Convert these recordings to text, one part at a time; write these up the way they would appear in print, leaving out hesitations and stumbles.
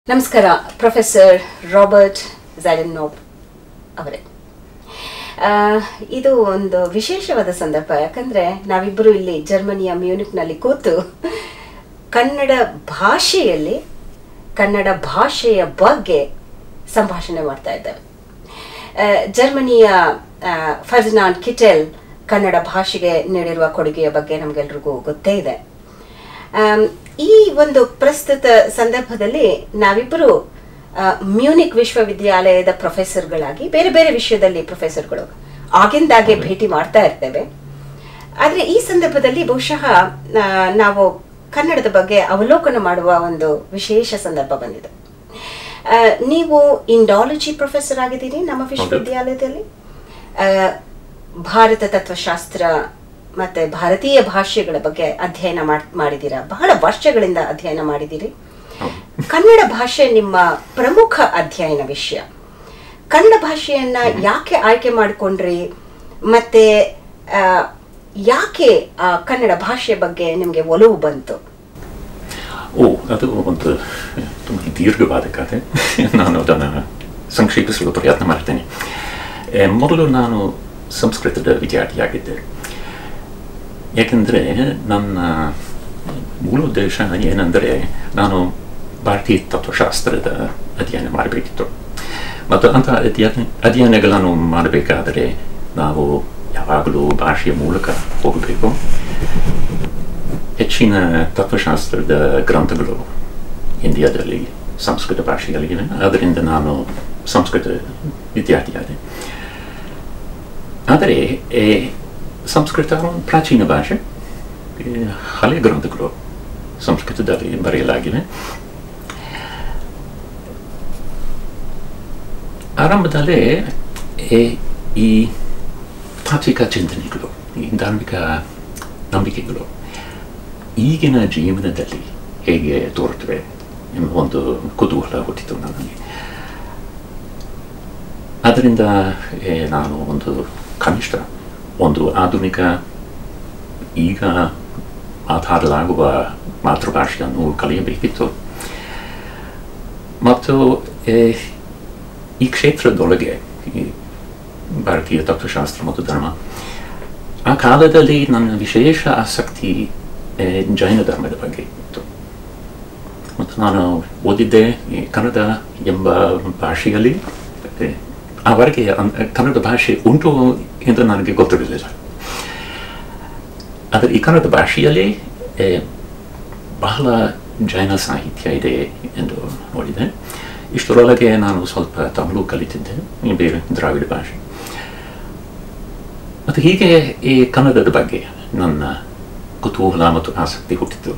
ನಮಸ್ಕಾರ professor Robert ಝೈಡೆನ್ಹೋಫ್ ಅವರೇ. ಇದು ಒಂದು ವಿಶೇಷವಾದ ಸಂದರ್ಭ. ಯಾಕಂದರೆ ನಾವಿಬ್ಬರು ಇಲ್ಲಿ ಜರ್ಮನಿಯ ಮ್ಯೂನಿಕ್ನಲ್ಲಿ ಕೂತು ಕನ್ನಡ ಭಾಷೆಯಲ್ಲಿ ಕನ್ನಡ ಭಾಷೆಯ ಬಗ್ಗೆ ಸಂಭಾಷಣೆ ಮಾಡ್ತಾ ಇದ್ದೇವೆ. ಜರ್ಮನಿಯ ಫರ್ಡಿನಾಂಡ್ ಕಿಟೆಲ್ ಕನ್ನಡ ಭಾಷೆಗೆ ನೀಡಿರುವ ಕೊಡುಗೆಯ ಬಗ್ಗೆ ನಮಗೆಲ್ರಿಗೂ ಗೊತ್ತೇ ಇದೆ. ಈ ಒಂದು ಪ್ರಸ್ತುತ ಸಂದರ್ಭದಲ್ಲಿ ನಾವಿಬ್ಬರು ಮ್ಯೂನಿಕ್ ವಿಶ್ವವಿದ್ಯಾಲಯದ ಪ್ರೊಫೆಸರ್ಗಳಾಗಿ ಬೇರೆ ಬೇರೆ ವಿಷಯದಲ್ಲಿ ಪ್ರೊಫೆಸರ್ಗಳು ಆಗಿಂದಾಗೆ ಭೇಟಿ ಮಾಡ್ತಾ ಇರ್ತೇವೆ. ಆದರೆ ಈ ಸಂದರ್ಭದಲ್ಲಿ ಬಹುಶಃ ನಾವು ಕನ್ನಡದ ಬಗ್ಗೆ ಅವಲೋಕನ ಮಾಡುವ ಒಂದು ವಿಶೇಷ ಸಂದರ್ಭ ಬಂದಿದೆ. ನೀವು ಇಂಡಾಲಜಿ ಪ್ರೊಫೆಸರ್ ಆಗಿದ್ದೀರಿ ನಮ್ಮ ವಿಶ್ವವಿದ್ಯಾಲಯದಲ್ಲಿ. ಭಾರತ ತತ್ವಶಾಸ್ತ್ರ ಮತ್ತೆ ಭಾರತೀಯ ಭಾಷೆಗಳ ಬಗ್ಗೆ ಅಧ್ಯಯನ ಮಾಡಿದ್ದೀರಾ. ಬಹಳ ವರ್ಷಗಳಿಂದ ಅಧ್ಯಯನ ಮಾಡಿದ್ದೀರಿ. ಕನ್ನಡ ಭಾಷೆ ನಿಮ್ಮ ಪ್ರಮುಖ ಅಧ್ಯಯನ ವಿಷಯ. ಕನ್ನಡ ಭಾಷೆಯನ್ನ ಯಾಕೆ ಆಯ್ಕೆ ಮಾಡಿಕೊಂಡ್ರಿ, ಮತ್ತೆ ಯಾಕೆ ಕನ್ನಡ ಭಾಷೆಯ ಬಗ್ಗೆ ನಿಮಗೆ ಒಲವು ಬಂತು? ಅದು ಒಂದು ತುಂಬ ದೀರ್ಘವಾದ ಕಥೆ. ನಾನು ಅದನ್ನು ಸಂಕ್ಷೇಪಿಸಲು ಪ್ರಯತ್ನ ಮಾಡ್ತೇನೆ. ಮೊದಲು ನಾನು ಸಂಸ್ಕೃತದ ವಿದ್ಯಾರ್ಥಿಯಾಗಿದ್ದೆ. ಯಾಕೆಂದರೆ ನನ್ನ ಮೂಲ ಉದ್ದೇಶ ಏನೆಂದರೆ ನಾನು ಭಾರತೀಯ ತತ್ವಶಾಸ್ತ್ರದ ಅಧ್ಯಯನ ಮಾಡಬೇಕಿತ್ತು. ಮತ್ತು ಅಂಥ ಅಧ್ಯಯನಗಳನ್ನು ಮಾಡಬೇಕಾದರೆ ನಾವು ಯಾವಾಗಲೂ ಭಾಷೆಯ ಮೂಲಕ ಹೋಗಬೇಕು. ಹೆಚ್ಚಿನ ತತ್ವಶಾಸ್ತ್ರದ ಗ್ರಂಥಗಳು ಇಂಡಿಯಾದಲ್ಲಿ ಸಂಸ್ಕೃತ ಭಾಷೆಯಲ್ಲಿವೆ. ಆದ್ದರಿಂದ ನಾನು ಸಂಸ್ಕೃತ ವಿದ್ಯಾರ್ಥಿಯಾದೆ. ಆದರೆ ಸಂಸ್ಕೃತ ಪ್ರಾಚೀನ ಭಾಷೆ. ಹಳೆಯ ಗ್ರಂಥಗಳು ಸಂಸ್ಕೃತದಲ್ಲಿ ಬರೆಯಲಾಗಿವೆ. ಆರಂಭದಲ್ಲೇ ಈ ತಾತ್ವಿಕ ಚಿಂತನೆಗಳು, ಈ ಧಾರ್ಮಿಕ ನಂಬಿಕೆಗಳು ಈಗಿನ ಜೀವನದಲ್ಲಿ ಹೇಗೆ ತೋರುತ್ತವೆ ಎಂಬ ಒಂದು ಕುತೂಹಲ ಹುಟ್ಟಿತು ನನಗೆ. ಆದ್ದರಿಂದ ನಾನು ಕನಿಷ್ಠ ಒಂದು ಆಧುನಿಕ ಈಗ ಮಾತಾಡಲಾಗುವ ಮಾತೃಭಾಷೆಯನ್ನು ಕಲಿಯಬೇಕಿತ್ತು. ಮತ್ತು ಈ ಕ್ಷೇತ್ರದೊಳಗೆ ಈ ಭಾರತೀಯ ತತ್ವಶಾಸ್ತ್ರ ಮತ್ತು ಧರ್ಮ, ಆ ಕಾಲದಲ್ಲಿ ನನ್ನ ವಿಶೇಷ ಆಸಕ್ತಿ ಜೈನ ಧರ್ಮದ ಬಗ್ಗೆ ಇತ್ತು. ಮತ್ತು ನಾನು ಓದಿದ್ದೆ ಕನ್ನಡ ಎಂಬ ಭಾಷೆಯಲ್ಲಿ. ಆವರೆಗೆ ಕನ್ನಡ ಭಾಷೆ ಉಂಟು ಎಂದು ನನಗೆ ಗೊತ್ತಿರಲಿಲ್ಲ. ಆದರೆ ಈ ಕನ್ನಡ ಭಾಷೆಯಲ್ಲಿ ಬಹಳ ಜೈನ ಸಾಹಿತ್ಯ ಇದೆ ಎಂದು ನೋಡಿದೆ. ಇಷ್ಟರೊಳಗೆ ನಾನು ಸ್ವಲ್ಪ ತಮಿಳು ಕಲಿತಿದ್ದೆ, ಬೇರೆ ದ್ರಾವಿಡ ಭಾಷೆ. ಮತ್ತು ಹೀಗೆ ಈ ಕನ್ನಡದ ಬಗ್ಗೆ ನನ್ನ ಕುತೂಹಲ ಮತ್ತು ಆಸಕ್ತಿ ಹುಟ್ಟಿತು.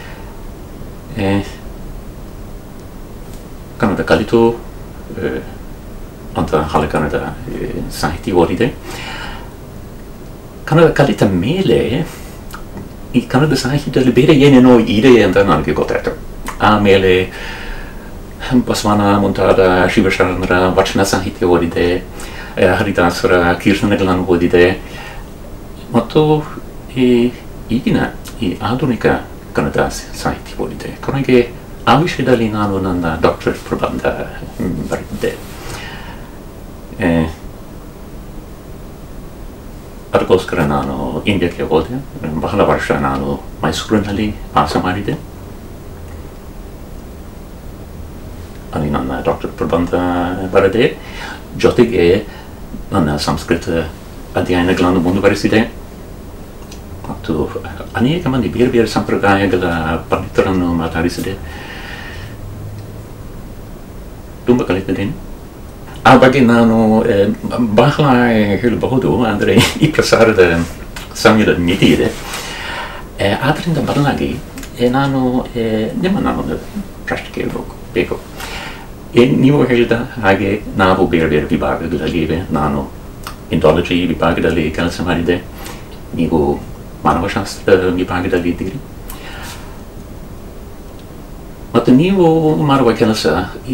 ಕನ್ನಡ ಕಲಿತು ಅಂತ ಹಳೆ ಕನ್ನಡ ಸಾಹಿತ್ಯ ಓದಿದೆ. ಕನ್ನಡ ಕಲಿತ ಮೇಲೆ ಈ ಕನ್ನಡ ಸಾಹಿತ್ಯದಲ್ಲಿ ಬೇರೆ ಏನೇನೋ ಇದೆ ಅಂತ ನನಗೆ ಗೊತ್ತಾಯ್ತು. ಆಮೇಲೆ ಬಸವನ ಮುಂತಾದ ಶಿವಶರಣರ ವಚನ ಸಾಹಿತ್ಯ ಓದಿದೆ, ಹರಿದಾಸರ ಕೀರ್ತನೆಗಳನ್ನು ಓದಿದೆ, ಮತ್ತು ಈಗಿನ ಈ ಆಧುನಿಕ ಕನ್ನಡ ಸಾಹಿತ್ಯ ಓದಿದೆ. ಕೊನೆಗೆ ಆ ವಿಷಯದಲ್ಲಿ ನಾನು ನನ್ನ ಡಾಕ್ಟರೇಟ್ ಪ್ರಬಂಧ ಬರೆದಿದ್ದೆ. ಅದಕ್ಕೋಸ್ಕರ ನಾನು ಇಂಡಿಯಾಕ್ಕೆ ಹೋದೆ. ಬಹಳ ವರ್ಷ ನಾನು ಮೈಸೂರಿನಲ್ಲಿ ವಾಸ ಮಾಡಿದೆ. ಅಲ್ಲಿ ನನ್ನ ಡಾಕ್ಟರೇಟ್ ಪ್ರಬಂಧ ಬರೆದೆ. ಜೊತೆಗೆ ನನ್ನ ಸಂಸ್ಕೃತ ಅಧ್ಯಯನಗಳನ್ನು ಮುಂದುವರಿಸಿದೆ. ಮತ್ತು ಅನೇಕ ಮಂದಿ ಬೇರೆ ಬೇರೆ ಸಂಪ್ರದಾಯಗಳ ಪಂಡಿತರನ್ನು ಮಾತಾಡಿಸಿದೆ. ತುಂಬ ಕಲಿತಿದ್ದೇನೆ. ಆ ಬಗ್ಗೆ ನಾನು ಬಹಳ ಹೇಳಬಹುದು, ಅಂದರೆ ಈ ಪ್ರಸಾರದ ಸಮಯದ ಮಿತಿ ಇದೆ. ಆದ್ದರಿಂದ ಬದಲಾಗಿ ನಾನು ನಿಮ್ಮನ್ನು ಒಂದು ಪ್ರಶ್ನೆ ಕೇಳಬೇಕು. ನೀವು ಹೇಳಿದ ಹಾಗೆ ನಾವು ಬೇರೆ ಬೇರೆ ವಿಭಾಗಗಳಲ್ಲಿ ಇವೆ. ನಾನು ಇಂಡಾಲಜಿ ವಿಭಾಗದಲ್ಲಿ ಕೆಲಸ ಮಾಡಿದ್ದೆ, ನೀವು ಮಾನವಶಾಸ್ತ್ರ ವಿಭಾಗದಲ್ಲಿ ಇದ್ದೀರಿ. ಮತ್ತು ನೀವು ಮಾಡುವ ಕೆಲಸ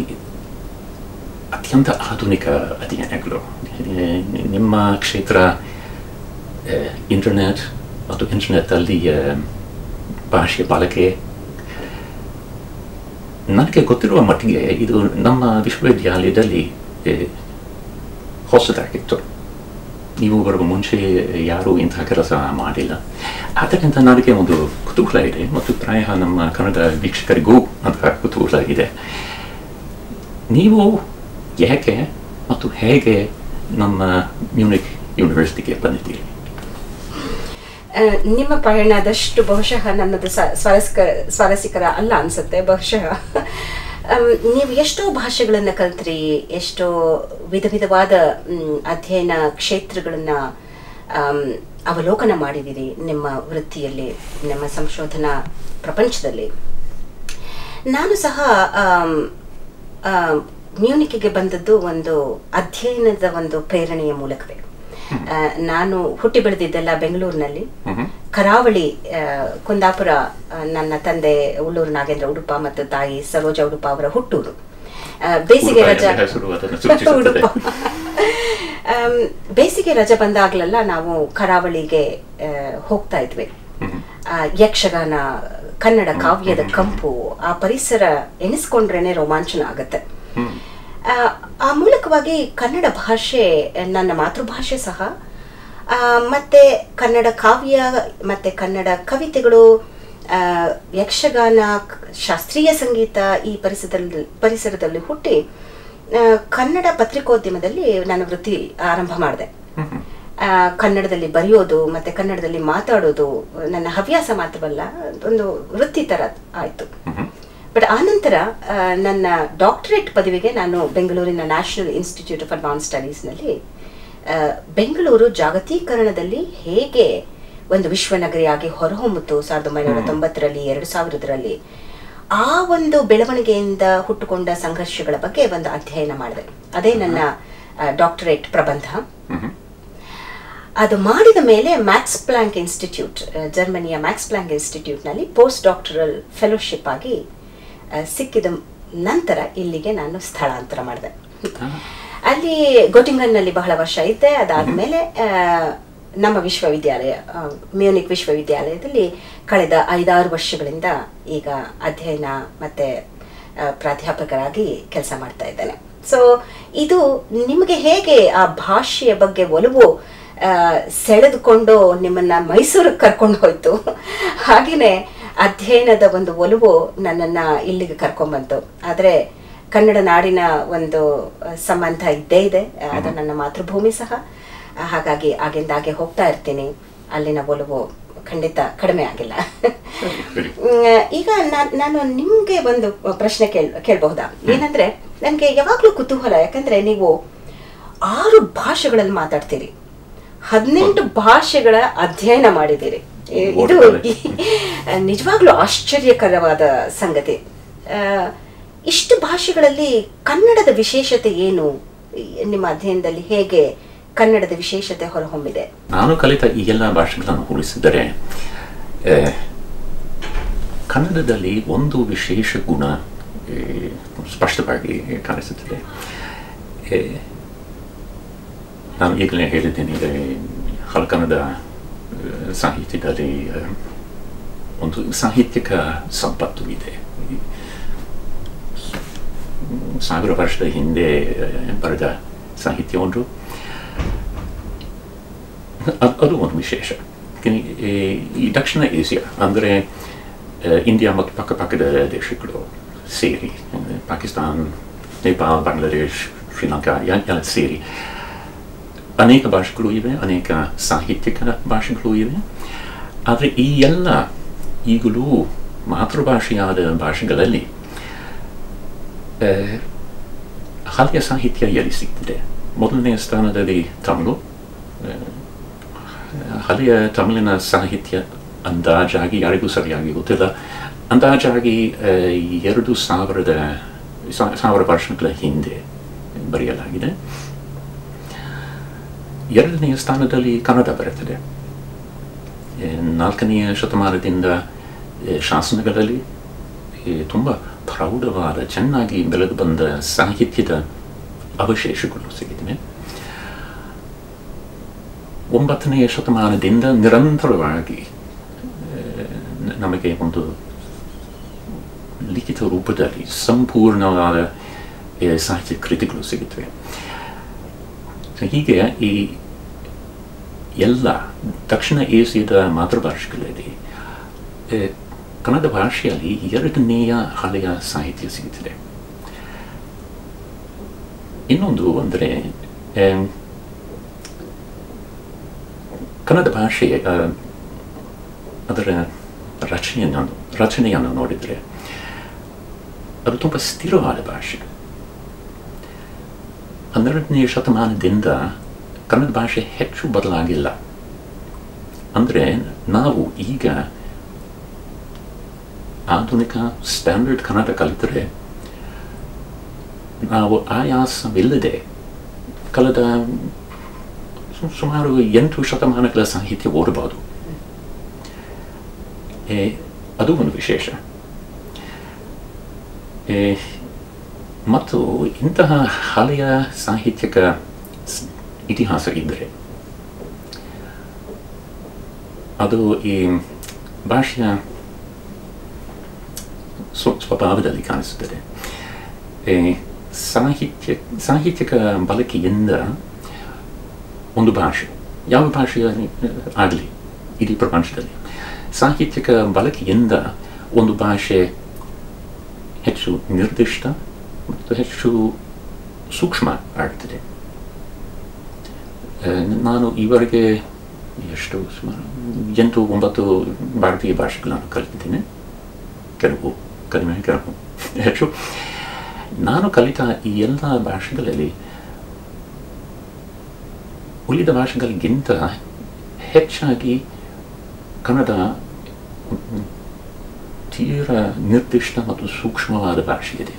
ಅತ್ಯಂತ ಆಧುನಿಕ ಅಧ್ಯಯನಗಳು. ನಿಮ್ಮ ಕ್ಷೇತ್ರ ಇಂಟರ್ನೆಟ್ ಮತ್ತು ಇಂಟರ್ನೆಟ್ಟಲ್ಲಿ ಭಾಷೆಯ ಬಳಕೆ ನನಗೆ ಗೊತ್ತಿರುವ ಮಟ್ಟಿಗೆ ಇದು ನಮ್ಮ ವಿಶ್ವವಿದ್ಯಾಲಯದಲ್ಲಿ ಹೊಸದಾಗಿತ್ತು. ನೀವು ಬರುವ ಮುಂಚೆ ಯಾರೂ ಇಂತಹ ಕೆಲಸ ಮಾಡಿಲ್ಲ. ಆದ್ದರಿಂದ ನನಗೆ ಒಂದು ಕುತೂಹಲ ಇದೆ, ಮತ್ತು ಪ್ರಾಯ ನಮ್ಮ ಕನ್ನಡ ವೀಕ್ಷಕರಿಗೂ ಅಂತಹ ಕುತೂಹಲ ಇದೆ. ನೀವು ಯಾಕೆ ಮತ್ತು ಹೇಗೆ ನಮ್ಮ ಮ್ಯೂನಿಕ್ ಯೂನಿವರ್ಸಿಟಿಗೆ ಬಂದಿದ್ದೀರಿ? ನಿಮ್ಮ ಪಯಣದಷ್ಟು ಬಹುಶಃ ನನ್ನದು ಸ್ವಾರಸ್ಯಕರ ಅಲ್ಲ ಅನ್ಸುತ್ತೆ. ಬಹುಶಃ ನೀವು ಎಷ್ಟೋ ಭಾಷೆಗಳನ್ನು ಕಲ್ತ್ರಿ, ಎಷ್ಟೋ ವಿಧ ವಿಧವಾದ ಅಧ್ಯಯನ ಕ್ಷೇತ್ರಗಳನ್ನ ಅವಲೋಕನ ಮಾಡಿದಿರಿ ನಿಮ್ಮ ವೃತ್ತಿಯಲ್ಲಿ, ನಿಮ್ಮ ಸಂಶೋಧನಾ ಪ್ರಪಂಚದಲ್ಲಿ. ನಾನು ಸಹ ಮ್ಯೂನಿಕ್ಗೆ ಬಂದದ್ದು ಒಂದು ಅಧ್ಯಯನದ ಒಂದು ಪ್ರೇರಣೆಯ ಮೂಲಕವೇ. ನಾನು ಹುಟ್ಟಿ ಬೆಳೆದಿದ್ದೆಲ್ಲ ಬೆಂಗಳೂರಿನಲ್ಲಿ, ಕರಾವಳಿ, ಕುಂದಾಪುರ. ನನ್ನ ತಂದೆ ಉಳ್ಳೂರು ನಾಗೇಂದ್ರ ಉಡುಪ ಮತ್ತು ತಾಯಿ ಸರೋಜಾ ಉಡುಪ ಅವರ ಹುಟ್ಟೂರು. ಬೇಸಿಗೆ ರಜಾ ಉಡುಪ ಬೇಸಿಗೆ ರಜೆ ಬಂದಾಗ್ಲೆಲ್ಲ ನಾವು ಕರಾವಳಿಗೆ ಹೋಗ್ತಾ ಇದ್ವಿ. ಯಕ್ಷಗಾನ, ಕನ್ನಡ ಕಾವ್ಯದ ಕಂಪು, ಆ ಪರಿಸರ ಎನಿಸ್ಕೊಂಡ್ರೇನೆ ರೋಮಾಂಚನ ಆಗತ್ತೆ. ಆ ಮೂಲಕವಾಗಿ ಕನ್ನಡ ಭಾಷೆ ನನ್ನ ಮಾತೃಭಾಷೆ ಸಹ, ಮತ್ತೆ ಕನ್ನಡ ಕಾವ್ಯ ಮತ್ತೆ ಕನ್ನಡ ಕವಿತೆಗಳು, ಯಕ್ಷಗಾನ, ಶಾಸ್ತ್ರೀಯ ಸಂಗೀತ ಈ ಪರಿಸರದಲ್ಲಿ ಹುಟ್ಟಿ ಕನ್ನಡ ಪತ್ರಿಕೋದ್ಯಮದಲ್ಲಿ ನಾನು ವೃತ್ತಿ ಆರಂಭ ಮಾಡಿದೆ. ಕನ್ನಡದಲ್ಲಿ ಬರೆಯೋದು ಮತ್ತೆ ಕನ್ನಡದಲ್ಲಿ ಮಾತಾಡೋದು ನನ್ನ ಹವ್ಯಾಸ ಮಾತ್ರವಲ್ಲ, ಒಂದು ವೃತ್ತಿ ತರ ಆಯ್ತು. ಬಟ್ ಆನಂತರ ನನ್ನ ಡಾಕ್ಟರೇಟ್ ಪದವಿಗೆ ನಾನು ಬೆಂಗಳೂರಿನ ನ್ಯಾಷನಲ್ ಇನ್ಸ್ಟಿಟ್ಯೂಟ್ ಆಫ್ ಅಡ್ವಾನ್ಸ್ ಸ್ಟಡೀಸ್ನಲ್ಲಿ ಬೆಂಗಳೂರು ಜಾಗತೀಕರಣದಲ್ಲಿ ಹೇಗೆ ಒಂದು ವಿಶ್ವನಗರಿಯಾಗಿ ಹೊರಹೊಮ್ಮಿತು 1990ರಲ್ಲಿ 2000ರಲ್ಲಿ, ಆ ಒಂದು ಬೆಳವಣಿಗೆಯಿಂದ ಹುಟ್ಟುಕೊಂಡ ಸಂಘರ್ಷಗಳ ಬಗ್ಗೆ ಒಂದು ಅಧ್ಯಯನ ಮಾಡಿದೆ. ಅದೇ ನನ್ನ ಡಾಕ್ಟರೇಟ್ ಪ್ರಬಂಧ. ಅದು ಮಾಡಿದ ಮೇಲೆ ಮ್ಯಾಕ್ಸ್ ಪ್ಲಾಂಕ್ ಇನ್ಸ್ಟಿಟ್ಯೂಟ್, ಜರ್ಮನಿಯ ಮ್ಯಾಕ್ಸ್ ಪ್ಲಾಂಕ್ ಇನ್ಸ್ಟಿಟ್ಯೂಟ್ನಲ್ಲಿ ಪೋಸ್ಟ್ ಡಾಕ್ಟರಲ್ ಫೆಲೋಶಿಪ್ ಆಗಿ ಸಿಕ್ಕಿದ ನಂತರ ಇಲ್ಲಿಗೆ ನಾನು ಸ್ಥಳಾಂತರ ಮಾಡಿದೆ. ಅಲ್ಲಿ ಗೋಟಿಂಗನ್ನಲ್ಲಿ ಬಹಳ ವರ್ಷ ಇದ್ದೆ. ಅದಾದ್ಮೇಲೆ ನಮ್ಮ ವಿಶ್ವವಿದ್ಯಾಲಯ, ಮ್ಯೂನಿಕ್ ವಿಶ್ವವಿದ್ಯಾಲಯದಲ್ಲಿ ಕಳೆದ 5-6 ವರ್ಷಗಳಿಂದ ಈಗ ಅಧ್ಯಯನ ಮತ್ತೆ ಪ್ರಾಧ್ಯಾಪಕರಾಗಿ ಕೆಲಸ ಮಾಡ್ತಾ ಇದ್ದೇನೆ. ಸೊ ಇದು ನಿಮಗೆ ಹೇಗೆ ಆ ಭಾಷೆಯ ಬಗ್ಗೆ ಒಲವು ಸೆಳೆದುಕೊಂಡು ನಿಮ್ಮನ್ನ ಮೈಸೂರಿಗೆ ಕರ್ಕೊಂಡು ಹೋಯ್ತು, ಹಾಗೇನೆ ಅಧ್ಯಯನದ ಒಂದು ಒಲವು ನನ್ನನ್ನ ಇಲ್ಲಿಗೆ ಕರ್ಕೊಂಡ್ಬಂತು. ಆದ್ರೆ ಕನ್ನಡ ನಾಡಿನ ಒಂದು ಸಂಬಂಧ ಇದ್ದೇ ಇದೆ, ಅದು ನನ್ನ ಮಾತೃಭೂಮಿ ಸಹ. ಹಾಗಾಗಿ ಆಗಿಂದಾಗೆ ಹೋಗ್ತಾ ಇರ್ತೀನಿ. ಅಲ್ಲಿನ ಒಲವು ಖಂಡಿತ ಕಡಿಮೆ ಆಗಿಲ್ಲ. ಈಗ ನಾನು ನಿಮ್ಗೆ ಒಂದು ಪ್ರಶ್ನೆ ಕೇಳಬಹುದಾ? ಏನಂದ್ರೆ ನನ್ಗೆ ಯಾವಾಗ್ಲೂ ಕುತೂಹಲ, ಯಾಕಂದ್ರೆ ನೀವು 6 ಭಾಷೆಗಳಲ್ಲಿ ಮಾತಾಡ್ತೀರಿ, 18 ಭಾಷೆಗಳ ಅಧ್ಯಯನ ಮಾಡಿದ್ದೀರಿ. ಇದು ನಿಜವಾಗ್ಲೂ ಆಶ್ಚರ್ಯಕರವಾದ ಸಂಗತಿ. ಇಷ್ಟು ಭಾಷೆಗಳಲ್ಲಿ ಕನ್ನಡದ ವಿಶೇಷತೆ ಏನು? ನಿಮ್ಮ ಅಧ್ಯಯನದಲ್ಲಿ ಹೇಗೆ ಕನ್ನಡದ ವಿಶೇಷತೆ ಹೊರಹೊಮ್ಮಿದೆ? ನಾನು ಕಲಿತ ಈ ಎಲ್ಲ ಭಾಷೆಗಳನ್ನು ಹೋಲಿಸಿದರೆ ಕನ್ನಡದಲ್ಲಿ ಒಂದು ವಿಶೇಷ ಗುಣ ಸ್ಪಷ್ಟವಾಗಿ ಕಾಣಿಸುತ್ತದೆ. ನಾನು ಈಗಲೇ ಹೇಳಿದ್ದೇನೆ, ಹಳಕನ್ನಡ ಸಾಹಿತ್ಯದಲ್ಲಿ ಒಂದು ಸಾಹಿತ್ಯಿಕ ಸಂಪತ್ತು ಇದೆ. 1000 ವರ್ಷದ ಹಿಂದೆ ಬರೆದ ಸಾಹಿತ್ಯ ಒಂದು, ಅದು ಒಂದು ವಿಶೇಷ. ಈ ದಕ್ಷಿಣ ಏಷ್ಯಾ ಅಂದರೆ ಇಂಡಿಯಾ ಮತ್ತು ಪಕ್ಕಪಕ್ಕದ ದೇಶಗಳು ಸೇರಿ, ಪಾಕಿಸ್ತಾನ್, ನೇಪಾಳ, ಬಾಂಗ್ಲಾದೇಶ್, ಶ್ರೀಲಂಕಾ ಎಲ್ಲ ಸೇರಿ ಅನೇಕ ಭಾಷೆಗಳು ಇವೆ, ಅನೇಕ ಸಾಹಿತ್ಯಿಕ ಭಾಷೆಗಳು ಇವೆ. ಆದರೆ ಈ ಎಲ್ಲ ಈಗಲೂ ಮಾತೃಭಾಷೆಯಾದ ಭಾಷೆಗಳಲ್ಲಿ ಹಳೆಯ ಸಾಹಿತ್ಯ ಎಲ್ಲಿ ಸಿಗ್ತಿದೆ? ಮೊದಲನೆಯ ಸ್ಥಾನದಲ್ಲಿ ತಮಿಳು. ಹಳೆಯ ತಮಿಳಿನ ಸಾಹಿತ್ಯ ಅಂದಾಜಾಗಿ, ಯಾರಿಗೂ ಸರಿಯಾಗಿ ಗೊತ್ತಿಲ್ಲ, ಅಂದಾಜಾಗಿ 2000 ವರ್ಷಗಳ ಹಿಂದೆ ಬರೆಯಲಾಗಿದೆ. ಎರಡನೆಯ ಸ್ಥಾನದಲ್ಲಿ ಕನ್ನಡ ಬರುತ್ತದೆ. 4ನೇ ಶತಮಾನದಿಂದ ಶಾಸನಗಳಲ್ಲಿ ತುಂಬ ಪ್ರೌಢವಾದ, ಚೆನ್ನಾಗಿ ಬೆಳೆದು ಬಂದ ಸಾಹಿತ್ಯದ ಅವಶೇಷಗಳು ಸಿಗಿವೆ. 9ನೇ ಶತಮಾನದಿಂದ ನಿರಂತರವಾಗಿ ನಮಗೆ ಒಂದು ಲಿಖಿತ ರೂಪದಲ್ಲಿ ಸಂಪೂರ್ಣವಾದ ಸಾಹಿತ್ಯ ಕೃತಿಗಳು ಸಿಗುತ್ತವೆ. ಹೀಗೆ ಈ ಎಲ್ಲ ದಕ್ಷಿಣ ಏಷ್ಯಾದ ಮಾತೃಭಾಷೆಗಳಲ್ಲಿ ಕನ್ನಡ ಭಾಷೆಯಲ್ಲಿ ಎರಡನೆಯ ಹಳೆಯ ಸಾಹಿತ್ಯ ಸಿಗುತ್ತದೆ. ಇನ್ನೊಂದು ಅಂದರೆ ಕನ್ನಡ ಭಾಷೆ ಅದರ ರಚನೆಯನ್ನು ನೋಡಿದರೆ ಅದು ತುಂಬ ಸ್ಥಿರವಾದ ಭಾಷೆ. 12ನೇ ಶತಮಾನದಿಂದ ಕನ್ನಡ ಭಾಷೆ ಹೆಚ್ಚು ಬದಲಾಗಿಲ್ಲ. ಅಂದರೆ ನಾವು ಈಗ ಆಧುನಿಕ ಸ್ಟ್ಯಾಂಡರ್ಡ್ ಕನ್ನಡ ಕಲಿತರೆ ನಾವು ಆಯಾಸವಿಲ್ಲದೆ ಕಳೆದ ಸುಮಾರು 8 ಶತಮಾನಗಳ ಸಾಹಿತ್ಯ ಓದಬಹುದು. ಅದು ಒಂದು ವಿಶೇಷ. ಮತ್ತು ಇಂತಹ ಹಳೆಯ ಸಾಹಿತ್ಯಿಕ ಇತಿಹಾಸ ಇದ್ದರೆ ಅದು ಈ ಭಾಷೆಯ ಸ್ವಭಾವದಲ್ಲಿ ಕಾಣಿಸುತ್ತದೆ. ಸಾಹಿತ್ಯಿಕ ಬಳಕೆಯಿಂದ ಒಂದು ಭಾಷೆ, ಯಾವ ಭಾಷೆಯ ಆಗಲಿ ಇಡೀ ಪ್ರಪಂಚದಲ್ಲಿ, ಸಾಹಿತ್ಯಿಕ ಬಳಕೆಯಿಂದ ಒಂದು ಭಾಷೆ ಹೆಚ್ಚು ನಿರ್ದಿಷ್ಟ ಮತ್ತು ಹೆಚ್ಚು ಸೂಕ್ಷ್ಮ ಆಗ್ತದೆ. ನಾನು ಈವರೆಗೆ ಸುಮಾರು 8-9 ಭಾರತೀಯ ಭಾಷೆಗಳನ್ನು ಕಲಿತಿದ್ದೇನೆ. ಕೆಲವು ಕಡಿಮೆ, ಕೆಲವು ಹೆಚ್ಚು. ನಾನು ಕಲಿತ ಈ ಎಲ್ಲ ಭಾಷೆಗಳಲ್ಲಿ ಉಳಿದ ಭಾಷೆಗಳಿಗಿಂತ ಹೆಚ್ಚಾಗಿ ಕನ್ನಡ ತೀರ ನಿರ್ದಿಷ್ಟ ಮತ್ತು ಸೂಕ್ಷ್ಮವಾದ ಭಾಷೆಯಿದೆ.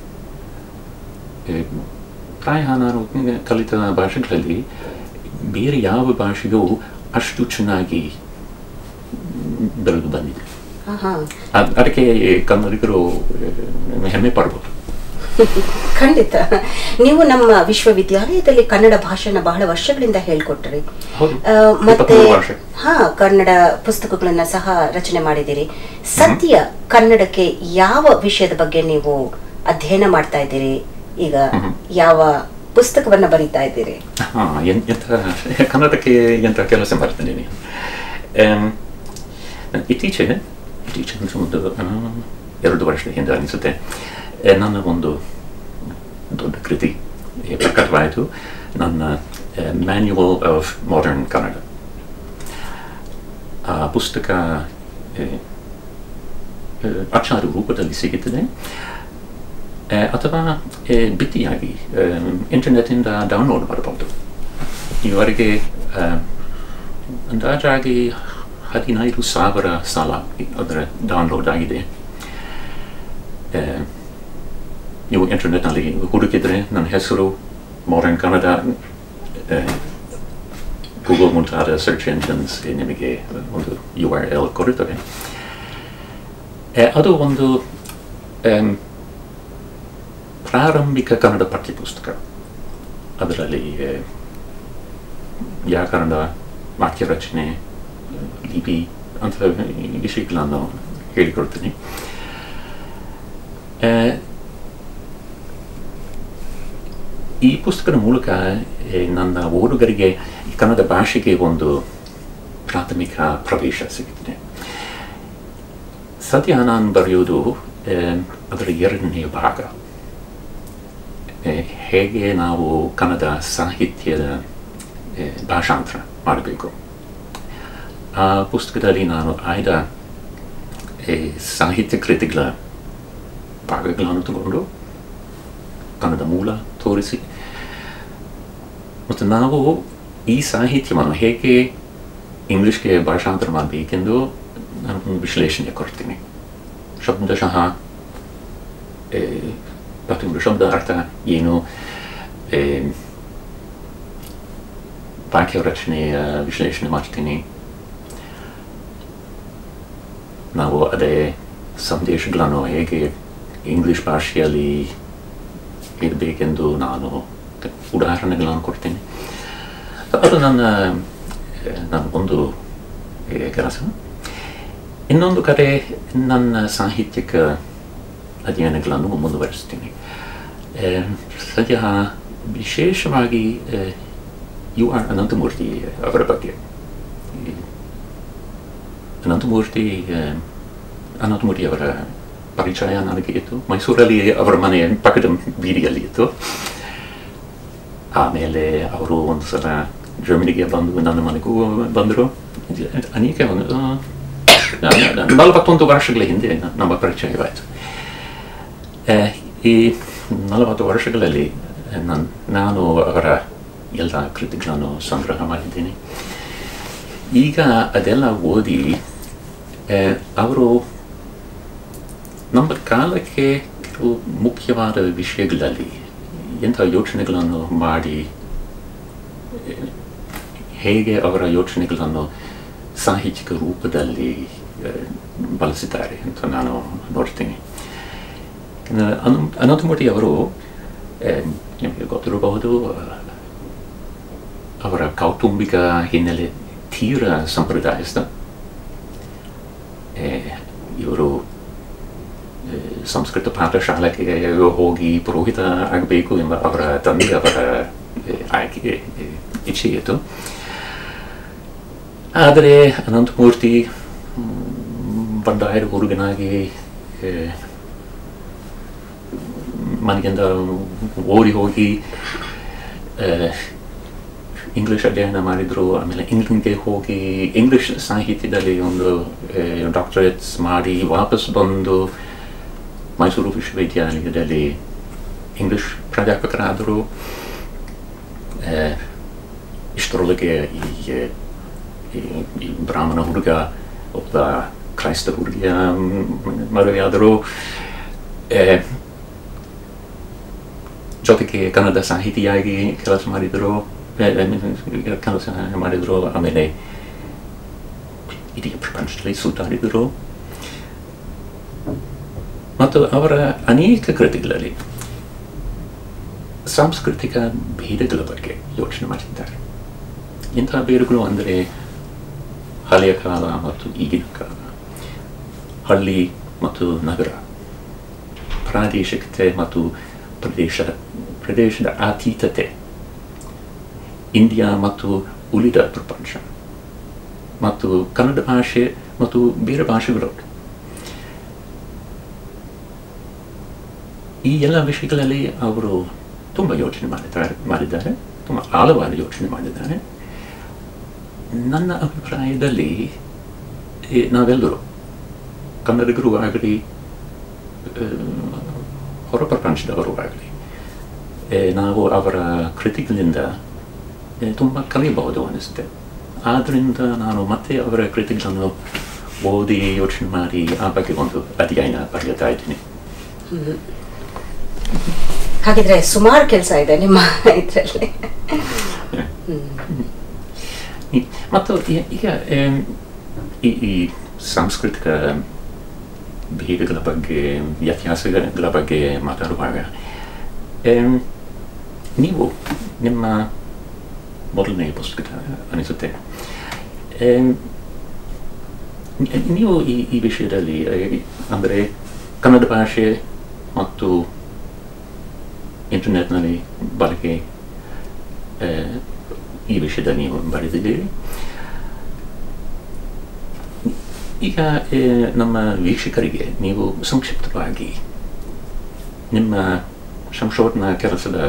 ಪ್ರಾಯ ನಾನು ಕಲಿತ ಭಾಷೆಗಳಲ್ಲಿ ಬೇರೆ ಯಾವ ಭಾಷೆಯೂ ಅಷ್ಟು ಚೆನ್ನಾಗಿ ಬೆಳೆದು ಬಂದಿದೆ. ಅದಕ್ಕೆ ಕನ್ನಡಿಗರು ಹೆಮ್ಮೆ ಪಡ್ಬೋದು. ಖಂಡಿತ. ನೀವು ನಮ್ಮ ವಿಶ್ವವಿದ್ಯಾಲಯದಲ್ಲಿ ಕನ್ನಡ ಭಾಷೆನ ಬಹಳ ವರ್ಷಗಳಿಂದ ಹೇಳ್ಕೊಟ್ರಿ. ಮತ್ತೆ ಕನ್ನಡ ಪುಸ್ತಕಗಳನ್ನ ಸಹ ರಚನೆ ಮಾಡಿದ್ದೀರಿ. ಸದ್ಯ ಕನ್ನಡಕ್ಕೆ ಯಾವ ವಿಷಯದ ಬಗ್ಗೆ ನೀವು ಅಧ್ಯಯನ ಮಾಡ್ತಾ ಇದ್ದೀರಿ? ಈಗ ಯಾವ ಪುಸ್ತಕವನ್ನ ಬರೀತಾ ಇದ್ದೀರಿ? ಕನ್ನಡಕ್ಕೆ ಎಂತ ಕೆಲಸ ಮಾಡ್ತೇನೆ. ಇತ್ತೀಚೆಗೆ ಒಂದು 2 ವರ್ಷದ ಹಿಂದೆ ಅನಿಸುತ್ತೆ, ನನ್ನ ಒಂದು ದೊಡ್ಡ ಕೃತಿ ಪ್ರಕಟವಾಯಿತು. ನನ್ನ ಮ್ಯಾನ್ಯುವಲ್ ಆಫ್ ಮಾಡರ್ನ್ ಕನ್ನಡ. ಆ ಪುಸ್ತಕ ಅಕ್ಷರ ರೂಪದಲ್ಲಿ ಸಿಗುತ್ತದೆ ಅಥವಾ ಬಿತ್ತಿಯಾಗಿ ಇಂಟರ್ನೆಟ್ಟಿಂದ ಡೌನ್ಲೋಡ್ ಮಾಡಬಹುದು. ಈವರೆಗೆ ಅಂದಾಜಾಗಿ 15,000 ಸಾಲ ಅದರ ಡೌನ್ಲೋಡ್ ಆಗಿದೆ. ನೀವು ಇಂಟರ್ನೆಟ್ನಲ್ಲಿ ಹುಡುಕಿದರೆ ನನ್ನ ಹೆಸರು ಮಾಡರ್ನ್ ಕನ್ನಡ, ಗೂಗಲ್ ಮುಂತಾದ ಸರ್ಚ್ ಎಂಜಿನ್ಸ್ ನಿಮಗೆ ಒಂದು URL ಕೊಡುತ್ತವೆ. ಅದು ಒಂದು ಪ್ರಾರಂಭಿಕ ಕನ್ನಡ ಪಠ್ಯಪುಸ್ತಕ. ಅದರಲ್ಲಿ ವ್ಯಾಕರಣ, ವಾಕ್ಯ ರಚನೆ, ಲಿಪಿ ಅಂತ ವಿಷಯಗಳನ್ನು ಹೇಳಿಕೊಡ್ತೀನಿ. ಈ ಪುಸ್ತಕದ ಮೂಲಕ ನನ್ನ ಓದುಗರಿಗೆ ಕನ್ನಡ ಭಾಷೆಗೆ ಒಂದು ಪ್ರಾಥಮಿಕ ಪ್ರವೇಶ ಸಿಗುತ್ತದೆ. ಸದ್ಯ ನಾನು ಬರೆಯುವುದು ಅದರ 2ನೇ ಭಾಗ. ಹೇಗೆ ನಾವು ಕನ್ನಡ ಸಾಹಿತ್ಯದ ಭಾಷಾಂತರ ಮಾಡಬೇಕು. ಆ ಪುಸ್ತಕದಲ್ಲಿ ನಾನು ಆಯ್ದ ಸಾಹಿತ್ಯ ಕೃತಿಗಳ ಭಾಗಗಳನ್ನು ತಗೊಂಡು ಕನ್ನಡ ಮೂಲ ತೋರಿಸಿ ಮತ್ತು ನಾವು ಈ ಸಾಹಿತ್ಯವನ್ನು ಹೇಗೆ ಇಂಗ್ಲಿಷ್ಗೆ ಭಾಷಾಂತರ ಮಾಡಬೇಕೆಂದು ನಾನು ಒಂದು ವಿಶ್ಲೇಷಣೆ ಕೊಡ್ತೀನಿ. ಶಬ್ದಶಃ ಪ್ರತಿಯೊಂದು ಶಬ್ದ ಅರ್ಥ ಏನು, ವಾಕ್ಯ ರಚನೆಯ ವಿಶ್ಲೇಷಣೆ ಮಾಡ್ತೀನಿ. ನಾವು ಅದೇ ಸಂದೇಶಗಳನ್ನು ಹೇಗೆ ಇಂಗ್ಲಿಷ್ ಭಾಷೆಯಲ್ಲಿ ಇರಬೇಕೆಂದು ನಾನು ಉದಾಹರಣೆಗಳನ್ನು ಕೊಡ್ತೀನಿ. ಅದು ನನ್ನ ಒಂದು ಕೆಲಸ. ಇನ್ನೊಂದು ಕಡೆ ನನ್ನ ಸಾಹಿತ್ಯಿಕ ಅಧ್ಯಯನಗಳನ್ನು ಮುಂದುವರಿಸ್ತೀನಿ. ಸದ್ಯ ವಿಶೇಷವಾಗಿ ಯು ಆರ್ ಅನಂತಮೂರ್ತಿ ಅವರ ಬಗ್ಗೆ. ಅನಂತಮೂರ್ತಿ ಅವರ ಪರಿಚಯ ನನಗೆ ಇತ್ತು. ಮೈಸೂರಲ್ಲಿ ಅವರ ಮನೆ ಪಕ್ಕದ ಬೀದಿಯಲ್ಲಿ ಇತ್ತು. ಆಮೇಲೆ ಅವರು ಒಂದು ಸಲ ಜರ್ಮನಿಗೆ ಬಂದು ನನ್ನ ಮನೆಗೂ ಬಂದರು. ಅನೇಕ 41 ವರ್ಷಗಳ ಹಿಂದೆ ನಮ್ಮ ಪರಿಚಯವಾಯಿತು. ಈ 40 ವರ್ಷಗಳಲ್ಲಿ ನಾನು ಅವರ ಎಲ್ಲ ಕೃತಿಗಳನ್ನು ಸಂಗ್ರಹ ಮಾಡಿದ್ದೀನಿ. ಈಗ ಅದೆಲ್ಲ ಓದಿ ಅವರು ನಮ್ಮ ಕಾಲಕ್ಕೆ ಕೆಲವು ಮುಖ್ಯವಾದ ವಿಷಯಗಳಲ್ಲಿ ಎಂಥ ಯೋಚನೆಗಳನ್ನು ಮಾಡಿ ಹೇಗೆ ಅವರ ಯೋಚನೆಗಳನ್ನು ಸಾಹಿತ್ಯಿಕ ರೂಪದಲ್ಲಿ ಬಳಸಿದ್ದಾರೆ ಅಂತ ನಾನು ನೋಡ್ತೀನಿ. ಅನಂತಮೂರ್ತಿ ಅವರು ನಿಮಗೆ ಗೊತ್ತಿರಬಹುದು, ಅವರ ಕೌಟುಂಬಿಕ ಹಿನ್ನೆಲೆ ತೀವ್ರ ಸಂಪ್ರದಾಯಸ್ಥ. ಇವರು ಸಂಸ್ಕೃತ ಪಾಠಶಾಲೆಗೆ ಹೋಗಿ ಪುರೋಹಿತ ಆಗಬೇಕು ಎಂಬ ಅವರ ತಂದೆಯವರ ಆಯ್ಕೆ ಇಚ್ಛೆ ಇತ್ತು. ಆದರೆ ಅನಂತಮೂರ್ತಿ ಬಂಡಾಯರ ಹುಡುಗನಾಗಿ ಮನೆಯಿಂದ ಓಡಿ ಹೋಗಿ ಇಂಗ್ಲಿಷ್ ಅಧ್ಯಯನ ಮಾಡಿದರು. ಆಮೇಲೆ ಇಂಗ್ಲೆಂಡ್ಗೆ ಹೋಗಿ ಇಂಗ್ಲಿಷ್ ಸಾಹಿತ್ಯದಲ್ಲಿ ಒಂದು ಡಾಕ್ಟರೇಟ್ಸ್ ಮಾಡಿ ವಾಪಸ್ ಬಂದು ಮೈಸೂರು ವಿಶ್ವವಿದ್ಯಾಲಯದಲ್ಲಿ ಇಂಗ್ಲಿಷ್ ಪ್ರಾಧ್ಯಾಪಕರಾದರು. ಇಷ್ಟರೊಳಗೆ ಈ ಬ್ರಾಹ್ಮಣ ಹುಡುಗ ಒಬ್ಬ ಕ್ರೈಸ್ತ ಹುಡುಗಿಯ ಮದುವೆಯಾದರು. ಜೊತೆಗೆ ಕನ್ನಡ ಸಾಹಿತಿಯಾಗಿ ಕೆಲಸ ಮಾಡಿದರು. ಆಮೇಲೆ ಇಡೀ ಪ್ರಪಂಚದಲ್ಲಿ ಸುತ್ತಾಡಿದರು. ಮತ್ತು ಅವರ ಅನೇಕ ಕೃತಿಗಳಲ್ಲಿ ಸಾಂಸ್ಕೃತಿಕ ಭೇದಗಳ ಬಗ್ಗೆ ಯೋಚನೆ ಮಾಡಿದ್ದಾರೆ. ಇಂತಹ ಭೇದಗಳು ಅಂದರೆ ಹಳೆಯ ಕಾಲ ಮತ್ತು ಈಗಿನ ಕಾಲ, ಹಳ್ಳಿ ಮತ್ತು ನಗರ, ಪ್ರಾದೇಶಿಕತೆ ಮತ್ತು ಪ್ರದೇಶದ ಅತೀತತೆ, ಇಂಡಿಯಾ ಮತ್ತು ಉಳಿದ ಪ್ರಪಂಚ, ಮತ್ತು ಕನ್ನಡ ಭಾಷೆ ಮತ್ತು ಬೇರೆ ಭಾಷೆಗಳು. ಈ ಎಲ್ಲ ವಿಷಯಗಳಲ್ಲಿ ಅವರು ತುಂಬ ಯೋಚನೆ ಮಾಡಿದ್ದಾರೆ, ತುಂಬ ಆಳವಾದ ಯೋಚನೆ ಮಾಡಿದ್ದಾರೆ. ನನ್ನ ಅಭಿಪ್ರಾಯದಲ್ಲಿ ನಾವೆಲ್ಲರೂ ಕನ್ನಡಿಗರು ಆಗಲಿ ಹೊರ ಪ್ರಪಂಚದವರು ಆಗಲಿ ನಾವು ಅವರ ಕೃತಿಗಳಿಂದ ತುಂಬ ಕಲಿಯಬಹುದು ಅನಿಸುತ್ತೆ. ಆದ್ದರಿಂದ ನಾನು ಮತ್ತೆ ಅವರ ಕೃತಿಗಳನ್ನು ಓದಿ ಯೋಚನೆ ಮಾಡಿ ಆ ಬಗ್ಗೆ ಒಂದು ಅಧ್ಯಯನ ಬರೆಯುತ್ತಾ ಇದ್ದೀನಿ. ಹಾಗಿದ್ರೆ ಸುಮಾರು ಕೆಲಸ ಇದೆ ನಿಮ್ಮ ಇದರಲ್ಲಿ. ಮತ್ತು ಈಗ ಈ ಸಾಂಸ್ಕೃತಿಕ ಭೇದಗಳ ಬಗ್ಗೆ, ವ್ಯತ್ಯಾಸಗಳ ಬಗ್ಗೆ ಮಾತಾಡುವಾಗ ನೀವು ನಿಮ್ಮ ಮೊದಲನೇ ಪುಸ್ತಕ ಅನಿಸುತ್ತೆ, ನೀವು ಈ ವಿಷಯದಲ್ಲಿ ಅಂದರೆ ಕನ್ನಡ ಭಾಷೆ ಮತ್ತು ಇಂಟರ್ನೆಟ್ನಲ್ಲಿ ಬಳಕೆ ಈ ವಿಷಯದಲ್ಲಿ ನೀವು ಬರೆದಿದ್ದೀರಿ. ಈಗ ನಮ್ಮ ವೀಕ್ಷಕರಿಗೆ ನೀವು ಸಂಕ್ಷಿಪ್ತವಾಗಿ ನಿಮ್ಮ ಸಂಶೋಧನಾ ಕೆಲಸದ